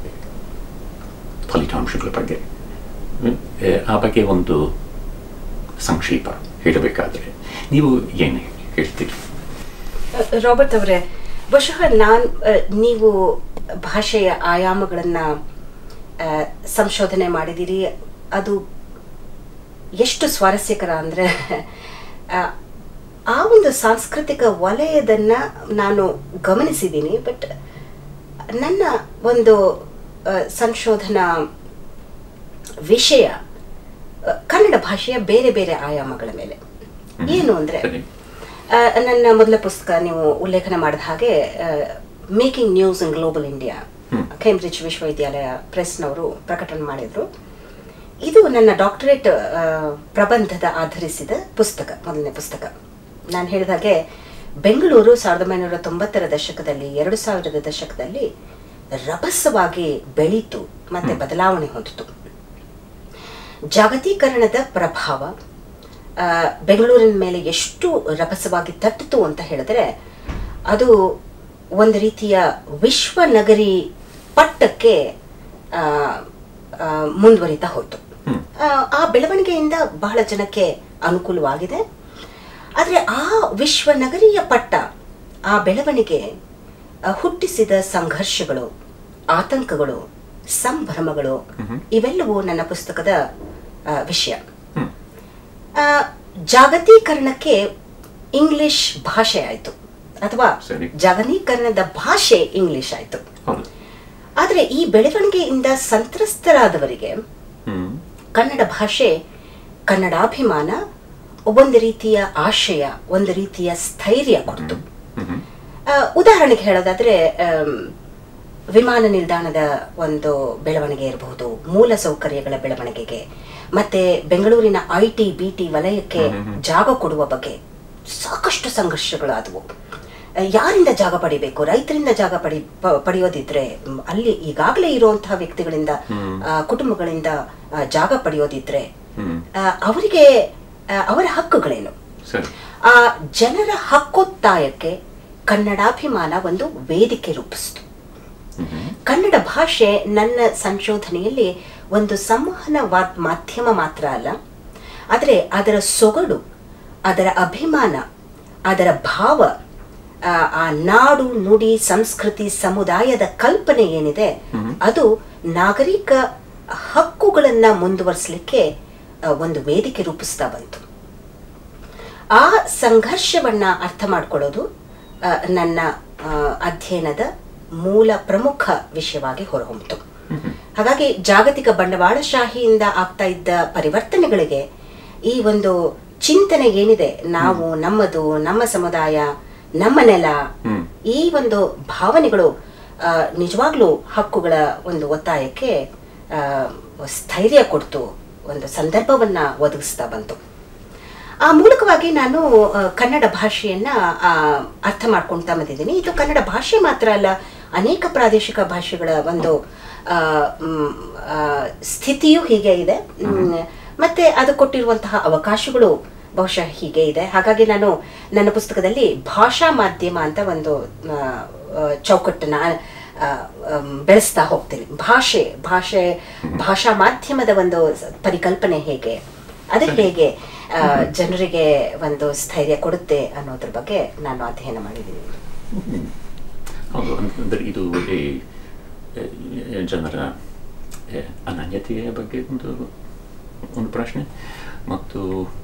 ಫಲಿತಾಂಶಗಳ ಬಗ್ಗೆ ಆ ಬಗ್ಗೆ ಒಂದು ಸಂಕ್ಷೇಪ ಹೇಳಬೇಕಾದರೆ ನೀವು ಏನು ಹೇಳ್ತೀರಿ? ರಾಬರ್ಟ್ ಅವರೇ, ಬಹುಶಃ ನೀವು ಭಾಷೆಯ ಆಯಾಮಗಳನ್ನು ಸಂಶೋಧನೆ ಮಾಡಿದ್ದೀರಿ. ಅದು ಎಷ್ಟು ಸ್ವಾರಸ್ಯಕರ ಅಂದರೆ ಆ ಒಂದು ಸಾಂಸ್ಕೃತಿಕ ವಲಯದನ್ನು ನಾನು ಗಮನಿಸಿದ್ದೀನಿ. ಬಟ್ ನನ್ನ ಒಂದು ಸಂಶೋಧನಾ ವಿಷಯ ಕನ್ನಡ ಭಾಷೆಯ ಬೇರೆ ಬೇರೆ ಆಯಾಮಗಳ ಮೇಲೆ. ಏನು ಅಂದರೆ, ನನ್ನ ಮೊದಲ ಪುಸ್ತಕ ನೀವು ಉಲ್ಲೇಖನ ಮಾಡಿದ ಹಾಗೆ making news in global India, Cambridge ವಿಶ್ವವಿದ್ಯಾಲಯ ಪ್ರೆಸ್ನವರು ಪ್ರಕಟಣೆ ಮಾಡಿದರು. ಇದು ನನ್ನ ಡಾಕ್ಟರೇಟ್ ಪ್ರಬಂಧದ ಆಧರಿಸಿದ ಪುಸ್ತಕ, ಮೊದಲನೇ ಪುಸ್ತಕ. ನಾನು ಹೇಳಿದ ಹಾಗೆ ಬೆಂಗಳೂರು 1990ರ ದಶಕದಲ್ಲಿ 2000ರ ದಶಕದಲ್ಲಿ ರಭಸವಾಗಿ ಬೆಳೀತು ಮತ್ತೆ ಬದಲಾವಣೆ ಹೊಂದಿತು. ಜಾಗತೀಕರಣದ ಪ್ರಭಾವ ಬೆಂಗಳೂರಿನ ಮೇಲೆ ಎಷ್ಟು ರಭಸವಾಗಿ ತಟ್ಟಿತು ಅಂತ ಹೇಳಿದ್ರೆ, ಅದು ಒಂದು ರೀತಿಯ ವಿಶ್ವ ನಗರಿ ಪಟ್ಟಕ್ಕೆ ಮುಂದುವರಿತಾ ಹೋಯ್ತು. ಆ ಬೆಳವಣಿಗೆಯಿಂದ ಬಹಳ ಜನಕ್ಕೆ ಅನುಕೂಲವಾಗಿದೆ. ಆದರೆ ಆ ವಿಶ್ವ ನಗರಿಯ ಪಟ್ಟ, ಆ ಬೆಳವಣಿಗೆ ಹುಟ್ಟಿಸಿದ ಸಂಘರ್ಷಗಳು, ಆತಂಕಗಳು, ಸಂಭ್ರಮಗಳು ಇವೆಲ್ಲವೂ ನನ್ನ ಪುಸ್ತಕದ ವಿಷಯ. ಜಾಗತೀಕರಣಕ್ಕೆ ಇಂಗ್ಲಿಷ್ ಭಾಷೆ ಆಯಿತು, ಅಥವಾ ಜಾಗತೀಕರಣದ ಭಾಷೆ ಇಂಗ್ಲಿಷ್ ಆಯಿತು. ಆದರೆ ಈ ಬೆಳವಣಿಗೆಯಿಂದ ಸಂತ್ರಸ್ತರಾದವರಿಗೆ ಕನ್ನಡ ಭಾಷೆ, ಕನ್ನಡಾಭಿಮಾನ ಒಂದು ರೀತಿಯ ಆಶಯ, ಒಂದು ರೀತಿಯ ಸ್ಥೈರ್ಯ ಕೊಡ್ತು. ಉದಾಹರಣೆಗೆ ಹೇಳೋದಾದ್ರೆ, ವಿಮಾನ ನಿಲ್ದಾಣದ ಒಂದು ಬೆಳವಣಿಗೆ ಇರಬಹುದು, ಮೂಲ ಸೌಕರ್ಯಗಳ ಬೆಳವಣಿಗೆಗೆ, ಮತ್ತೆ ಬೆಂಗಳೂರಿನ IT BT ವಲಯಕ್ಕೆ ಜಾಗ ಕೊಡುವ ಬಗ್ಗೆ ಸಾಕಷ್ಟು ಸಂಘರ್ಷಗಳಾದವು. ಯಾರಿಂದ ಜಾಗ ಪಡಿಬೇಕು? ರೈತರಿಂದ ಜಾಗ ಪಡೆಯೋದಿದ್ರೆ, ಅಲ್ಲಿ ಈಗಾಗಲೇ ಇರುವಂತಹ ವ್ಯಕ್ತಿಗಳಿಂದ, ಕುಟುಂಬಗಳಿಂದ ಜಾಗ ಪಡೆಯೋದಿದ್ರೆ ಅವರಿಗೆ ಅವರ ಹಕ್ಕುಗಳೇನು? ಆ ಜನರ ಹಕ್ಕೊತ್ತಾಯಕ್ಕೆ ಕನ್ನಡಾಭಿಮಾನ ಒಂದು ವೇದಿಕೆ ರೂಪಿಸಿತು. ಕನ್ನಡ ಭಾಷೆ ನನ್ನ ಸಂಶೋಧನೆಯಲ್ಲಿ ಒಂದು ಸಂವಹನ ಮಾಧ್ಯಮ ಮಾತ್ರ ಅಲ್ಲ, ಆದರೆ ಅದರ ಸೊಗಡು, ಅದರ ಅಭಿಮಾನ, ಅದರ ಭಾವ, ಆ ನಾಡು, ನುಡಿ, ಸಂಸ್ಕೃತಿ, ಸಮುದಾಯದ ಕಲ್ಪನೆ ಏನಿದೆ ಅದು ನಾಗರಿಕ ಹಕ್ಕುಗಳನ್ನ ಮುಂದುವರಿಸಲಿಕ್ಕೆ ಒಂದು ವೇದಿಕೆ ರೂಪಿಸ್ತಾ ಬಂತು. ಆ ಸಂಘರ್ಷವನ್ನ ಅರ್ಥ ಮಾಡ್ಕೊಳ್ಳೋದು ನನ್ನ ಅಧ್ಯಯನದ ಮೂಲ ಪ್ರಮುಖ ವಿಷಯವಾಗಿ ಹೊರಹೊಮ್ಮಿತು. ಹಾಗಾಗಿ ಜಾಗತಿಕ ಬಂಡವಾಳಶಾಹಿಯಿಂದ ಆಗ್ತಾ ಇದ್ದ ಪರಿವರ್ತನೆಗಳಿಗೆ ಈ ಒಂದು ಚಿಂತನೆ ಏನಿದೆ, ನಾವು, ನಮ್ಮದು, ನಮ್ಮ ಸಮುದಾಯ, ನಮ್ಮ ನೆಲ, ಈ ಒಂದು ಭಾವನೆಗಳು ನಿಜವಾಗ್ಲೂ ಹಕ್ಕುಗಳ ಒಂದು ಒತ್ತಾಯಕ್ಕೆ ಸ್ಥೈರ್ಯ ಕೊಡ್ತು, ಒಂದು ಸಂದರ್ಭವನ್ನ ಒದಗಿಸ್ತಾ ಬಂತು. ಆ ಮೂಲಕವಾಗಿ ನಾನು ಕನ್ನಡ ಭಾಷೆಯನ್ನ ಅರ್ಥ ಮಾಡ್ಕೊಳ್ತಾ ಬಂದಿದ್ದೀನಿ. ಇದು ಕನ್ನಡ ಭಾಷೆ ಮಾತ್ರ ಅಲ್ಲ, ಅನೇಕ ಪ್ರಾದೇಶಿಕ ಭಾಷೆಗಳ ಒಂದು ಸ್ಥಿತಿಯೂ ಹೀಗೆ ಇದೆ, ಮತ್ತೆ ಅದು ಕೊಟ್ಟಿರುವಂತಹ ಅವಕಾಶಗಳು ಬಹುಶಃ ಹೀಗೆ ಇದೆ. ಹಾಗಾಗಿ ನಾನು ನನ್ನ ಪುಸ್ತಕದಲ್ಲಿ ಭಾಷಾ ಮಾಧ್ಯಮ ಅಂತ ಒಂದು ಚೌಕಟ್ಟನ್ನ ಬೆಳೆಸ್ತಾ ಹೋಗ್ತೀನಿ. ಭಾಷಾ ಮಾಧ್ಯಮದ ಒಂದು ಪರಿಕಲ್ಪನೆ ಹೇಗೆ, ಅದು ಹೇಗೆ ಜನರಿಗೆ ಒಂದು ಸ್ಥೈರ್ಯ ಕೊಡುತ್ತೆ ಅನ್ನೋದ್ರ ಬಗ್ಗೆ ನಾನು ಅಧ್ಯಯನ ಮಾಡಿದ್ದೀನಿ. ಹೌದು, ಅಂದರೆ ಇದು ಜನರ ಅನನ್ಯತೆಯ ಬಗ್ಗೆ ಒಂದು ಪ್ರಶ್ನೆ ಮತ್ತು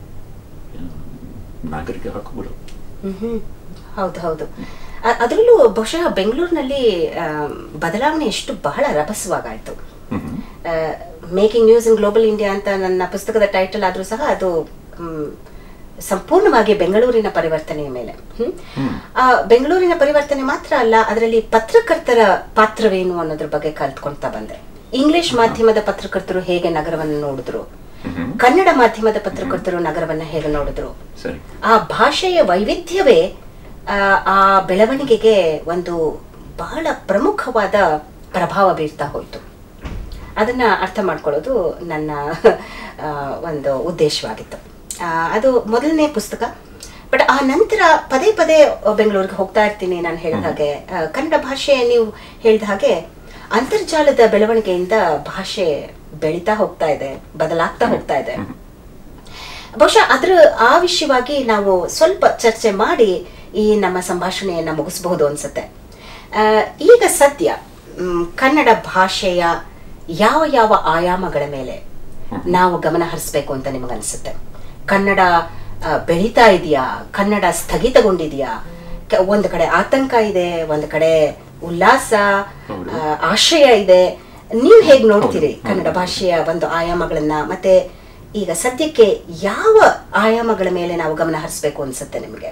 ನಾಗರಿಕ ಹಕ್ಕುಗಳು. ಹೌದು. ಅದರಲ್ಲೂ ಬಹುಶಃ ಬೆಂಗಳೂರಿನಲ್ಲಿ ಬದಲಾವಣೆ ಎಷ್ಟು ಬಹಳ ರಭಸವಾಗಾಯ್ತು. Making news in global India ಅಂತ ನನ್ನ ಪುಸ್ತಕದ ಟೈಟಲ್ ಆದ್ರೂ ಸಹ ಅದು ಸಂಪೂರ್ಣವಾಗಿ ಬೆಂಗಳೂರಿನ ಪರಿವರ್ತನೆಯ ಮೇಲೆ. ಬೆಂಗಳೂರಿನ ಪರಿವರ್ತನೆ ಮಾತ್ರ ಅಲ್ಲ, ಅದರಲ್ಲಿ ಪತ್ರಕರ್ತರ ಪಾತ್ರವೇನು ಅನ್ನೋದ್ರ ಬಗ್ಗೆ ಕಲ್ತ್ಕೊಳ್ತಾ ಬಂದೆ. ಇಂಗ್ಲಿಷ್ ಮಾಧ್ಯಮದ ಪತ್ರಕರ್ತರು ಹೇಗೆ ನಗರವನ್ನು ನೋಡಿದ್ರು, ಕನ್ನಡ ಮಾಧ್ಯಮದ ಪತ್ರಕರ್ತರು ನಗರವನ್ನ ಹೇಗೆ ನೋಡಿದ್ರು, ಆ ಭಾಷೆಯ ವೈವಿಧ್ಯವೇ ಆ ಬೆಳವಣಿಗೆಗೆ ಒಂದು ಬಹಳ ಪ್ರಮುಖವಾದ ಪ್ರಭಾವ ಬೀರ್ತಾ ಹೋಯ್ತು. ಅದನ್ನ ಅರ್ಥ ಮಾಡ್ಕೊಳ್ಳೋದು ನನ್ನ ಒಂದು ಉದ್ದೇಶವಾಗಿತ್ತು. ಅದು ಮೊದಲನೇ ಪುಸ್ತಕ. ಬಟ್ ಆ ನಂತರ ಪದೇ ಪದೇ ಬೆಂಗಳೂರಿಗೆ ಹೋಗ್ತಾ ಇರ್ತೀನಿ. ನಾನು ಹೇಳಿದ ಹಾಗೆ ಕನ್ನಡ ಭಾಷೆ, ನೀವು ಹೇಳಿದ ಹಾಗೆ ಅಂತರ್ಜಾಲದ ಬೆಳವಣಿಗೆಯಿಂದ ಭಾಷೆ ಬೆಳೀತಾ ಹೋಗ್ತಾ ಇದೆ, ಬದಲಾಗ್ತಾ ಹೋಗ್ತಾ ಇದೆ. ಬಹುಶಃ ಆ ವಿಷಯವಾಗಿ ನಾವು ಸ್ವಲ್ಪ ಚರ್ಚೆ ಮಾಡಿ ಈ ನಮ್ಮ ಸಂಭಾಷಣೆಯನ್ನ ಮುಗಿಸಬಹುದು ಅನ್ಸುತ್ತೆ. ಈಗ ಸದ್ಯ ಕನ್ನಡ ಭಾಷೆಯ ಯಾವ ಯಾವ ಆಯಾಮಗಳ ಮೇಲೆ ನಾವು ಗಮನ ಹರಿಸಬೇಕು ಅಂತ ನಿಮಗನ್ಸುತ್ತೆ? ಕನ್ನಡ ಬೆಳೀತಾ ಇದೆಯಾ? ಕನ್ನಡ ಸ್ಥಗಿತಗೊಂಡಿದೆಯಾ? ಒಂದು ಕಡೆ ಆತಂಕ ಇದೆ, ಒಂದು ಕಡೆ ಉಲ್ಲಾಸ, ಆಶಯ ಇದೆ. ನೀವು ಹೇಗೆ ನೋಡ್ತೀರಿ ಕನ್ನಡ ಭಾಷೆಯ ಒಂದು ಆಯಾಮಗಳನ್ನ? ಮತ್ತೆ ಈಗ ಸದ್ಯಕ್ಕೆ ಯಾವ ಆಯಾಮಗಳ ಮೇಲೆ ನಾವು ಗಮನ ಹರಿಸಬೇಕು ಅನ್ಸುತ್ತೆ ನಿಮಗೆ?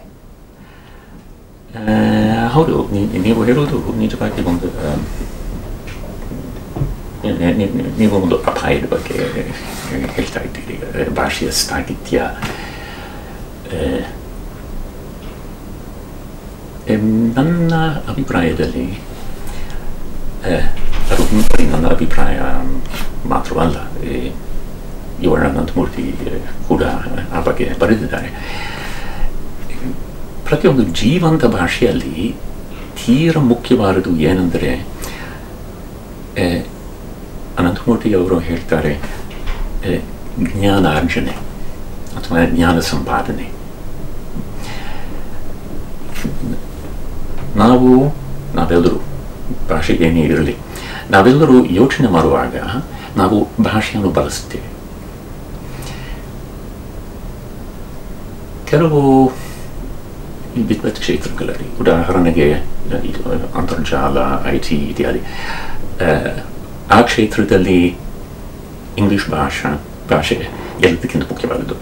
ಹೌದು, ನೀವು ಹೇಳೋದು ನಿಜವಾಗಿ ಒಂದು ನೀವು ಒಂದು ಅಪಾಯದ ಬಗ್ಗೆ ಹೇಳ್ತಾ ಇದ್ದೀರಿ. ಭಾಷೆಯ ಸಾಹಿತ್ಯ ನನ್ನ ಅಭಿಪ್ರಾಯದಲ್ಲಿ ಅದು ನನ್ನ ಅಭಿಪ್ರಾಯ ಮಾತ್ರವಲ್ಲ, ಇವರ ಅನಂತಮೂರ್ತಿ ಕೂಡ ಆ ಬಗ್ಗೆ ಬರೆದಿದ್ದಾರೆ. ಪ್ರತಿಯೊಂದು ಜೀವಂತ ಭಾಷೆಯಲ್ಲಿ ತೀರ ಮುಖ್ಯವಾದುದು ಏನೆಂದರೆ, ಅನಂತಮೂರ್ತಿ ಅವರು ಹೇಳ್ತಾರೆ, ಜ್ಞಾನಾರ್ಜನೆ ಅಥವಾ ಜ್ಞಾನ ಸಂಪಾದನೆ. ನಾವೆಲ್ಲರೂ ಭಾಷೆ ಏನೇ ಇರಲಿ, ನಾವೆಲ್ಲರೂ ಯೋಚನೆ ಮಾಡುವಾಗ ನಾವು ಭಾಷೆಯನ್ನು ಬಳಸುತ್ತೇವೆ. ಕೆಲವು ವಿದ್ವತ್ ಕ್ಷೇತ್ರಗಳಲ್ಲಿ, ಉದಾಹರಣೆಗೆ ಅಂತರ್ಜಾಲ, IT ಇತ್ಯಾದಿ, ಆ ಕ್ಷೇತ್ರದಲ್ಲಿ ಇಂಗ್ಲಿಷ್ ಭಾಷೆ ಎಲ್ಲದಕ್ಕಿಂತ ಮುಖ್ಯವಾದದ್ದು.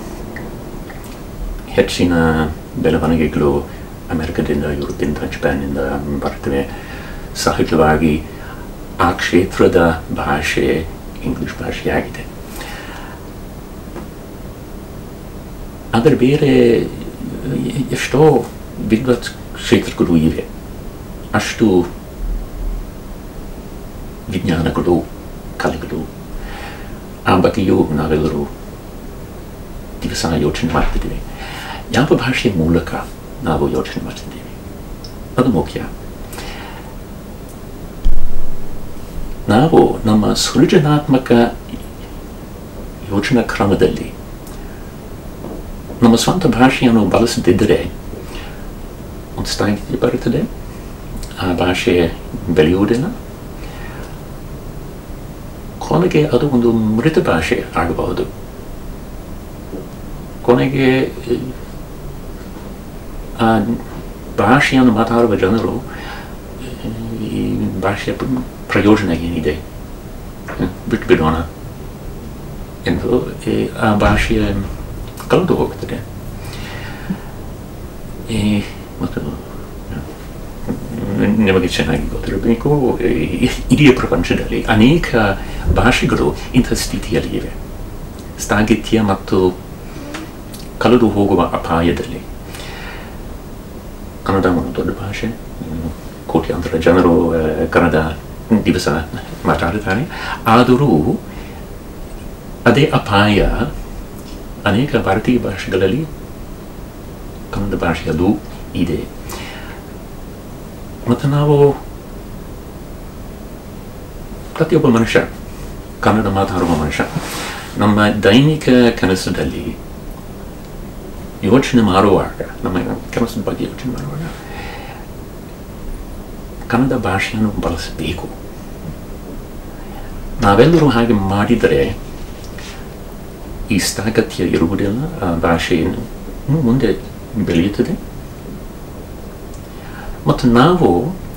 ಹೆಚ್ಚಿನ ಬೆಳವಣಿಗೆಗಳು ಅಮೆರಿಕದಿಂದ, ಯುರೋಪಿಂದ, ಜಪಾನ್ನಿಂದ ಬರ್ತವೆ. ಸಹಜವಾಗಿ ಆ ಕ್ಷೇತ್ರದ ಭಾಷೆ ಇಂಗ್ಲಿಷ್ ಭಾಷೆಯಾಗಿದೆ. ಆದರೆ ಬೇರೆ ಎಷ್ಟೋ ವಿದ್ವತ್ ಕ್ಷೇತ್ರಗಳು ಇವೆ. ಅಷ್ಟು ವಿಜ್ಞಾನಗಳು, ಕಲೆಗಳು, ಆ ಬಗ್ಗೆಯೂ ನಾವೆಲ್ಲರೂ ದಿವಸ ಯೋಚನೆ ಮಾಡ್ತಿದ್ದೀವಿ. ಯಾವ ಭಾಷೆಯ ಮೂಲಕ ನಾವು ಯೋಚನೆ ಮಾಡ್ತಿದ್ದೀವಿ, ಅದು ಮುಖ್ಯ. ನಾವು ನಮ್ಮ ಸೃಜನಾತ್ಮಕ ಯೋಚನಾ ಕ್ರಮದಲ್ಲಿ ನಮ್ಮ ಸ್ವಂತ ಭಾಷೆಯನ್ನು ಬಳಸದಿದ್ದರೆ ಒಂದು ಸ್ಥಾಯಿ ಬರುತ್ತದೆ, ಆ ಭಾಷೆ ಬೆಳೆಯುವುದಿಲ್ಲ. ಕೊನೆಗೆ ಅದು ಒಂದು ಮೃತ ಭಾಷೆ ಆಗಬಹುದು. ಕೊನೆಗೆ ಆ ಭಾಷೆಯನ್ನು ಮಾತಾಡುವ ಜನರು ಈ ಭಾಷೆಯ ಪ್ರಯೋಜನ ಏನಿದೆ, ಬಿಟ್ಬಿಡೋಣ ಎಂದು ಆ ಭಾಷೆಯ ಕಳೆದು ಹೋಗ್ತದೆ. ಮತ್ತು ನಿಮಗೆ ಚೆನ್ನಾಗಿ ಗೊತ್ತಿರಬೇಕು, ಇಡೀ ಪ್ರಪಂಚದಲ್ಲಿ ಅನೇಕ ಭಾಷೆಗಳು ಇಂಥ ಸ್ಥಿತಿಯಲ್ಲಿ ಇವೆ, ಸ್ಥಾಗಿತ್ಯ ಮತ್ತು ಕಳೆದು ಹೋಗುವ ಅಪಾಯದಲ್ಲಿ. ಕನ್ನಡ ಒಂದು ದೊಡ್ಡ ಭಾಷೆ, ಕೋಟ್ಯಾಂತರ ಜನರು ಕನ್ನಡ ದಿವಸ ಮಾತಾಡುತ್ತಾರೆ. ಆದರೂ ಅದೇ ಅಪಾಯ ಅನೇಕ ಭಾರತೀಯ ಭಾಷೆಗಳಲ್ಲಿ ಕನ್ನಡ ಭಾಷೆಯಲ್ಲೂ ಇದೆ. ಮತ್ತು ನಾವು ಪ್ರತಿಯೊಬ್ಬ ಮನುಷ್ಯ, ಕನ್ನಡ ಮಾತಾಡುವ ಮನುಷ್ಯ, ನಮ್ಮ ದೈನಿಕ ಕೆಲಸದಲ್ಲಿ ಯೋಚನೆ ಮಾಡುವಾಗ, ನಮ್ಮ ಕೆಲಸದ ಬಗ್ಗೆ ಯೋಚನೆ ಮಾಡುವಾಗ ಕನ್ನಡ ಭಾಷೆಯನ್ನು ಬಳಸಬೇಕು. ನಾವೆಲ್ಲರೂ ಹಾಗೆ ಮಾಡಿದರೆ ಈ ಸ್ಥಾಗತ್ಯ ಇರುವುದಿಲ್ಲ, ಆ ಭಾಷೆಯನ್ನು ಮುಂದೆ ಬೆಳೆಯುತ್ತದೆ. ಮತ್ತು ನಾವು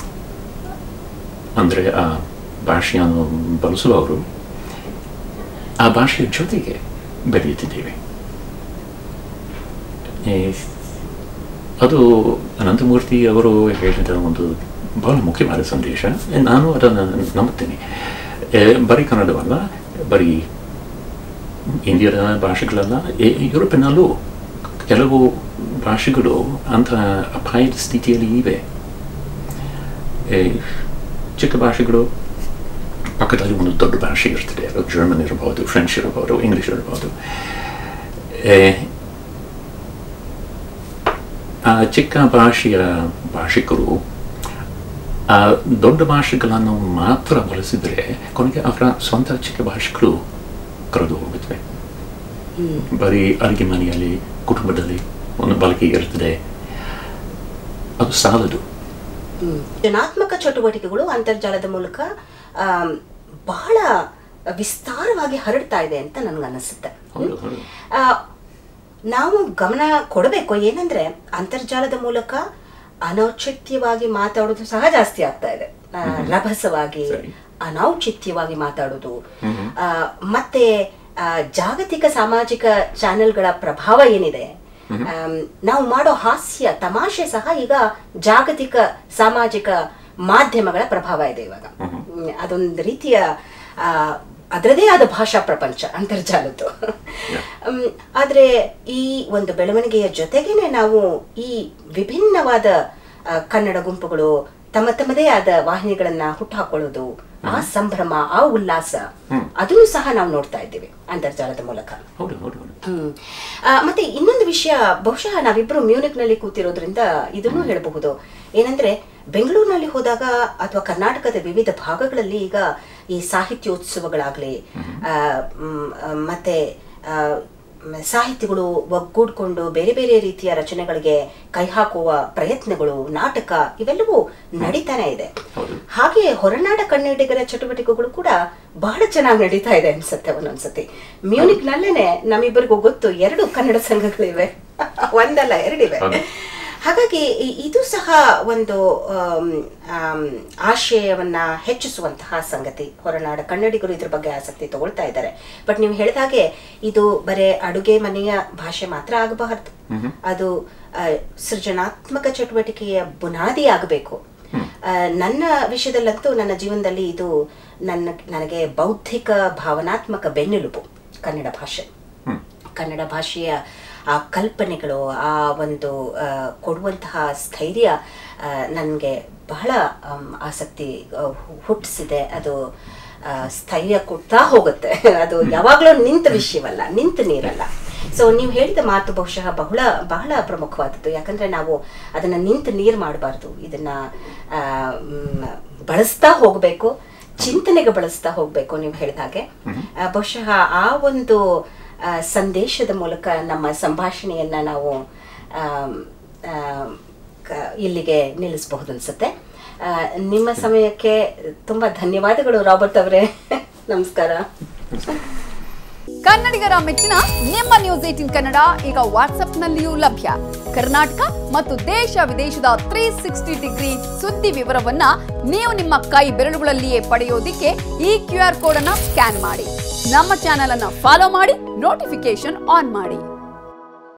ಅಂದರೆ ಆ ಭಾಷೆಯನ್ನು ಬಳಸುವವರು ಆ ಭಾಷೆಯ ಜೊತೆಗೆ ಬೆಳೆಯುತ್ತಿದ್ದೇವೆ. ಅದು ಅನಂತಮೂರ್ತಿ ಅವರು ಹೇಳಿದ ಒಂದು ಬಹಳ ಮುಖ್ಯವಾದ ಸಂದೇಶ. ನಾನು ಅದನ್ನು ನಂಬುತ್ತೇನೆ. ಬರೀ ಕನ್ನಡವಲ್ಲ, ಬರೀ ಇಂಡಿಯಾದ ಭಾಷೆಗಳಲ್ಲ, ಯುರೋಪಿನಲ್ಲೂ ಕೆಲವು ಭಾಷೆಗಳು ಅಂಥ ಅಪಾಯದ ಸ್ಥಿತಿಯಲ್ಲಿ ಇವೆ. ಚಿಕ್ಕ ಭಾಷೆಗಳು ಪಕ್ಕದಲ್ಲಿ ಒಂದು ದೊಡ್ಡ ಭಾಷೆ ಇರ್ತದೆ. ಅದು ಜರ್ಮನ್ ಇರಬಹುದು, ಫ್ರೆಂಚ್ ಇರಬಹುದು, ಇಂಗ್ಲಿಷ್ ಇರಬಹುದು. ಆ ಚಿಕ್ಕ ಭಾಷೆಯ ಭಾಷಿಕರು ಆ ದೊಡ್ಡ ಭಾಷೆಗಳನ್ನು ಮಾತ್ರ ಬಳಸಿದರೆ ಕೊನೆಗೆ ಅವರ ಸ್ವಂತ ಚಿಕ್ಕ ಭಾಷೆಗಳು ಕರೆದು ಹೋಗುತ್ತವೆ. ಬರೀ ಅಡುಗೆ ಮನೆಯಲ್ಲಿ, ಕುಟುಂಬದಲ್ಲಿ ಒಂದು ಬಳಕೆ ಇರ್ತದೆ, ಅದು ಸಾಲದು. ಸೃಜನಾತ್ಮಕ ಚಟುವಟಿಕೆಗಳು ಅಂತರ್ಜಾಲದ ಮೂಲಕ ಬಹಳ ವಿಸ್ತಾರವಾಗಿ ಹರಡ್ತಾ ಇದೆ ಅಂತ ನನಗನ್ನಿಸುತ್ತೆ. ನಾವು ಗಮನ ಕೊಡಬೇಕು. ಏನಂದ್ರೆ ಅಂತರ್ಜಾಲದ ಮೂಲಕ ಅನೌಚಿತ್ಯವಾಗಿ ಮಾತಾಡೋದು ಸಹ ಜಾಸ್ತಿ ಆಗ್ತಾ ಇದೆ. ರಭಸವಾಗಿ, ಅನೌಚಿತ್ಯವಾಗಿ ಮಾತಾಡೋದು, ಮತ್ತೆ ಜಾಗತಿಕ ಸಾಮಾಜಿಕ ಚಾನೆಲ್ಗಳ ಪ್ರಭಾವ ಏನಿದೆ, ನಾವು ಮಾಡೋ ಹಾಸ್ಯ ತಮಾಷೆ ಸಹ ಈಗ ಜಾಗತಿಕ ಸಾಮಾಜಿಕ ಮಾಧ್ಯಮಗಳ ಪ್ರಭಾವ ಇದೆ. ಇವಾಗ ಅದೊಂದು ರೀತಿಯ ಅದರದೇ ಆದ ಭಾಷಾ ಪ್ರಪಂಚ ಅಂತರ್ಜಾಲದ್ದು. ಆದ್ರೆ ಈ ಒಂದು ಬೆಳವಣಿಗೆಯ ಜೊತೆಗೇನೆ ನಾವು ಈ ವಿಭಿನ್ನವಾದ ಕನ್ನಡ ಗುಂಪುಗಳು ತಮ್ಮ ತಮ್ಮದೇ ಆದ ವಾಹಿನಿಗಳನ್ನ ಹುಟ್ಟುಹಾಕೊಳ್ಳೋದು, ಆ ಸಂಭ್ರಮ, ಆ ಉಲ್ಲಾಸ ಅದನ್ನು ಸಹ ನಾವು ನೋಡ್ತಾ ಇದ್ದೀವಿ ಅಂತರ್ಜಾಲದ ಮೂಲಕ. ಮತ್ತೆ ಇನ್ನೊಂದು ವಿಷಯ, ಬಹುಶಃ ನಾವಿಬ್ರು ಮ್ಯೂನಿಕ್ ನಲ್ಲಿ ಕೂತಿರೋದ್ರಿಂದ ಇದನ್ನು ಹೇಳಬಹುದು. ಏನಂದ್ರೆ ಬೆಂಗಳೂರಿನಲ್ಲಿ ಹೋದಾಗ ಅಥವಾ ಕರ್ನಾಟಕದ ವಿವಿಧ ಭಾಗಗಳಲ್ಲಿ ಈಗ ಈ ಸಾಹಿತ್ಯೋತ್ಸವಗಳಾಗ್ಲಿ ಮತ್ತೆ ಸಾಹಿತಿಗಳು ಒಗ್ಗೂಡ್ಕೊಂಡು ಬೇರೆ ಬೇರೆ ರೀತಿಯ ರಚನೆಗಳಿಗೆ ಕೈ ಹಾಕುವ ಪ್ರಯತ್ನಗಳು, ನಾಟಕ ಇವೆಲ್ಲವೂ ನಡೀತಾನೆ ಇದೆ. ಹಾಗೆ ಹೊರನಾಡ ಕನ್ನಡಿಗರ ಚಟುವಟಿಕೆಗಳು ಕೂಡ ಬಹಳ ಚೆನ್ನಾಗಿ ನಡೀತಾ ಇದೆ ಅನ್ಸುತ್ತೆ. ಒಂದೊಂದ್ಸತಿ ಮ್ಯೂನಿಕ್ ನಲ್ಲೇನೆ ನಮ್ಮಿಬ್ಬರಿಗೂ ಗೊತ್ತು 2 ಕನ್ನಡ ಸಂಘಗಳಿವೆ, ಒಂದಲ್ಲ 2 ಇವೆ. ಹಾಗಾಗಿ ಇದು ಸಹ ಒಂದು ಆಶಯವನ್ನ ಹೆಚ್ಚಿಸುವಂತಹ ಸಂಗತಿ. ಹೊರನಾಡ ಕನ್ನಡಿಗರು ಇದ್ರ ಬಗ್ಗೆ ಆಸಕ್ತಿ ತಗೊಳ್ತಾ ಇದ್ದಾರೆ. ಬಟ್ ನೀವು ಹೇಳಿದಾಗೆ ಇದು ಬರೇ ಅಡುಗೆ ಮನೆಯ ಭಾಷೆ ಮಾತ್ರ ಆಗಬಾರದು, ಅದು ಸೃಜನಾತ್ಮಕ ಚಟುವಟಿಕೆಯ ಬುನಾದಿ ಆಗಬೇಕು. ನನ್ನ ವಿಷಯದಲ್ಲಂತೂ ನನ್ನ ಜೀವನದಲ್ಲಿ ಇದು ನನಗೆ ಬೌದ್ಧಿಕ ಭಾವನಾತ್ಮಕ ಬೆನ್ನೆಲುಬು ಕನ್ನಡ ಭಾಷೆ. ಕನ್ನಡ ಭಾಷೆಯ ಆ ಕಲ್ಪನೆಗಳು, ಆ ಒಂದು ಕೊಡುವಂತಹ ಸ್ಥೈರ್ಯ ನನಗೆ ಬಹಳ ಆಸಕ್ತಿ ಹುಟ್ಟಿಸಿದೆ. ಅದು ಸ್ಥೈರ್ಯ ಕೊಡ್ತಾ ಹೋಗುತ್ತೆ. ಅದು ಯಾವಾಗಲೂ ನಿಂತ ವಿಷಯವಲ್ಲ, ನಿಂತ ನೀರಲ್ಲ. ಸೊ ನೀವು ಹೇಳಿದ ಮಾತು ಬಹುಶಃ ಬಹಳ ಪ್ರಮುಖವಾದದ್ದು. ಯಾಕಂದ್ರೆ ನಾವು ಅದನ್ನ ನಿಂತ ನೀರು ಮಾಡಬಾರ್ದು, ಇದನ್ನ ಬಳಸ್ತಾ ಹೋಗ್ಬೇಕು, ಚಿಂತನೆಗೆ ಬಳಸ್ತಾ ಹೋಗ್ಬೇಕು. ನೀವು ಹೇಳಿದ ಹಾಗೆ ಬಹುಶಃ ಆ ಒಂದು ಸಂದೇಶದ ಮೂಲಕ ನಮ್ಮ ಸಂಭಾಷಣೆಯನ್ನ ನಾವು ಇಲ್ಲಿಗೆ ನಿಲ್ಲಿಸಬಹುದು ಅನ್ಸುತ್ತೆ. ನಿಮ್ಮ ಸಮಯಕ್ಕೆ ತುಂಬಾ ಧನ್ಯವಾದಗಳು ರಾಬರ್ಟ್ ಅವರೇ. ನಮಸ್ಕಾರ. ಕನ್ನಡಿಗರ ಮೆಚ್ಚಿನ ನಿಮ್ಮ ನ್ಯೂಸ್ 18 ಕನ್ನಡ ಈಗ ವಾಟ್ಸ್ಆಪ್ನಲ್ಲಿಯೂ ಲಭ್ಯ. ಕರ್ನಾಟಕ ಮತ್ತು ದೇಶ ವಿದೇಶದ 360 ಡಿಗ್ರಿ ಸುದ್ದಿ ವಿವರವನ್ನ ನೀವು ನಿಮ್ಮ ಕೈ ಬೆರಳುಗಳಲ್ಲಿಯೇ ಪಡೆಯೋದಿಕ್ಕೆ ಈ QR ಕೋಡ್ ಅನ್ನ ಸ್ಕ್ಯಾನ್ ಮಾಡಿ. ನಮ್ಮ ಚಾನೆಲ್ ಅನ್ನು ಫಾಲೋ ಮಾಡಿ, ನೋಟಿಫಿಕೇಶನ್ ಆನ್ ಮಾಡಿ.